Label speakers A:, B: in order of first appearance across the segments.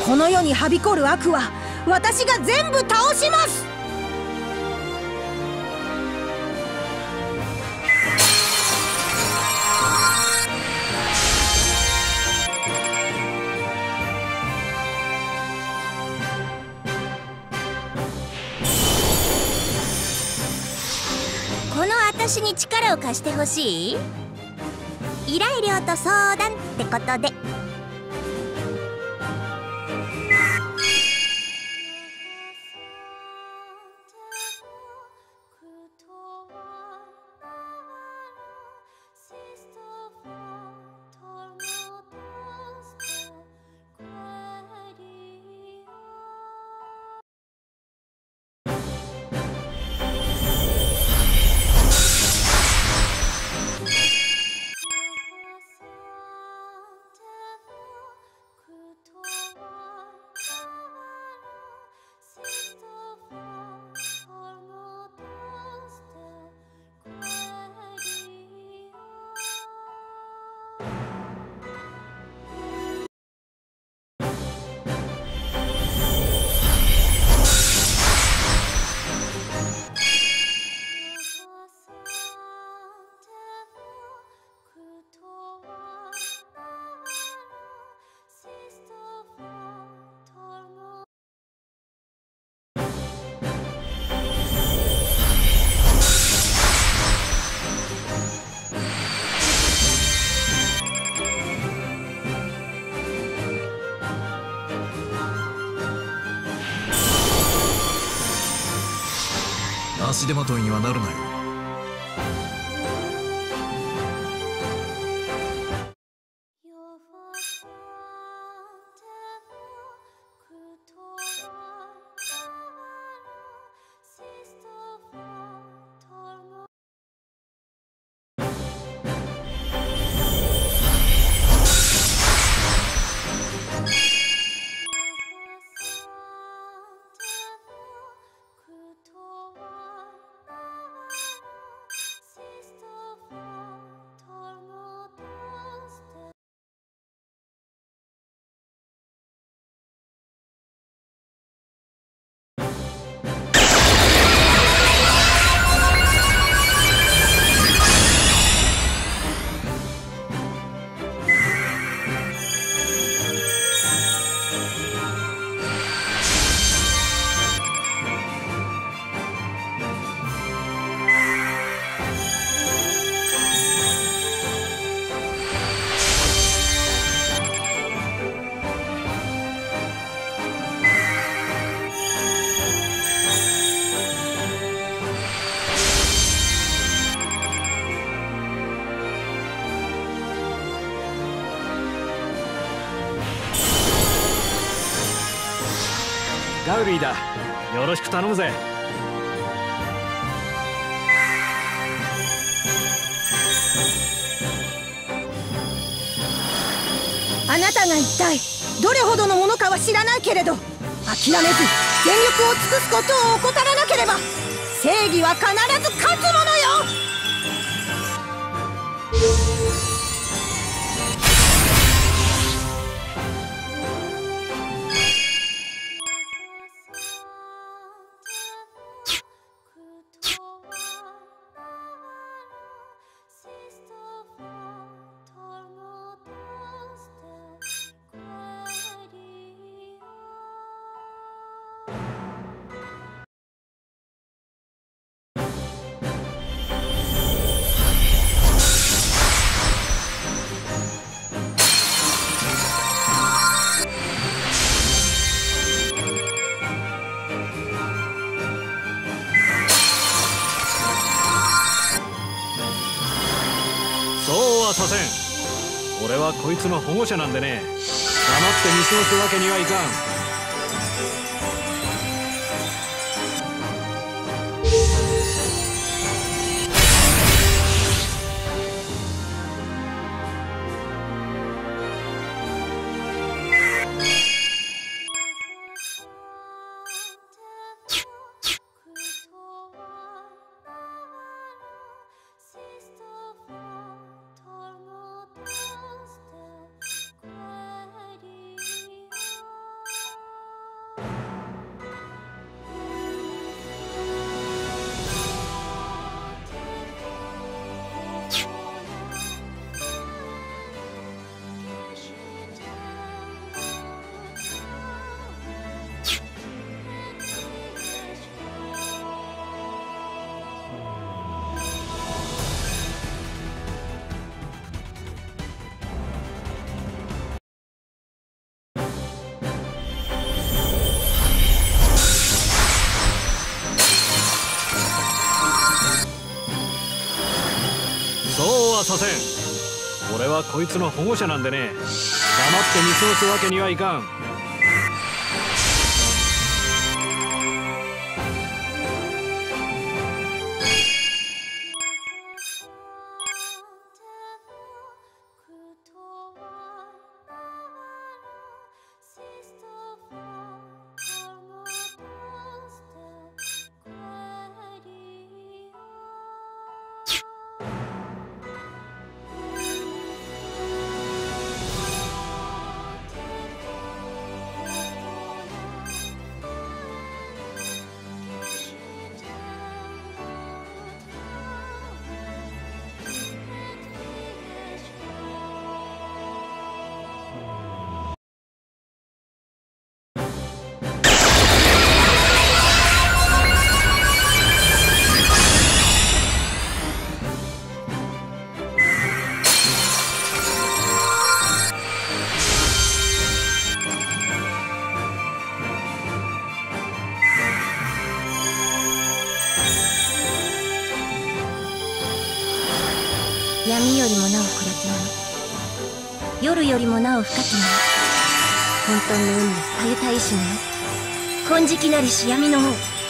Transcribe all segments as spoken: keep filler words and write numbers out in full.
A: この世にはびこる悪は私が全部倒します。
B: この私に力を貸してほしい？依頼料と相談ってことで。
C: 足手まといにはなるなよ。
D: ガウリーだ。よろしく頼むぜ。
A: あなたが一体どれほどのものかは知らないけれど、諦めず全力を尽くすことを怠らなければ正義は必ず勝つものよ。
D: そうはさせん。俺はこいつの保護者なんでね、黙って見過ごすわけにはいかん。 そうはさせん。俺はこいつの保護者なんでね、黙って見過ごすわけにはいかん。
B: 闇よりもなお暗き者、夜よりもなお深き者、混沌の海のさゆた意志の金色なりし闇の王。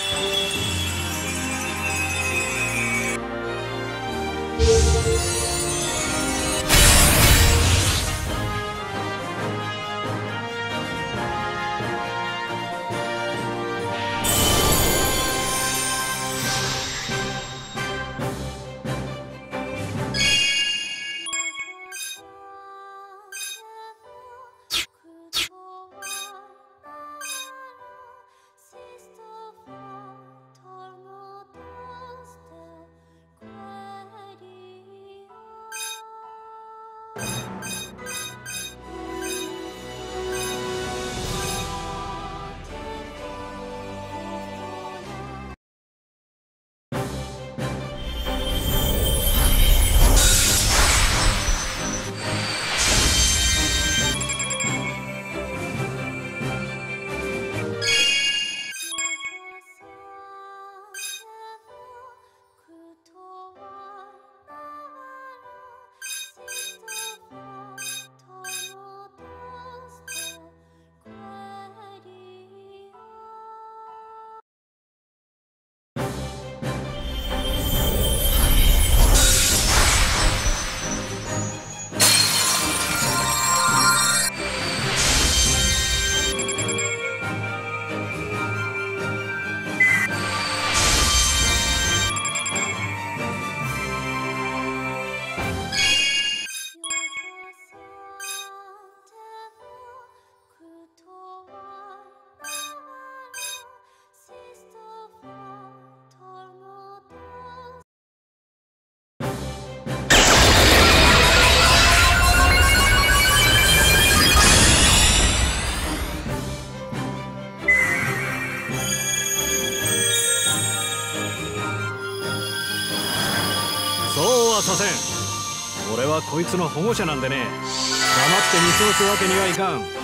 B: そうはさせん。俺はこいつの保護者なんでね、黙って見過ごすわけにはいかん。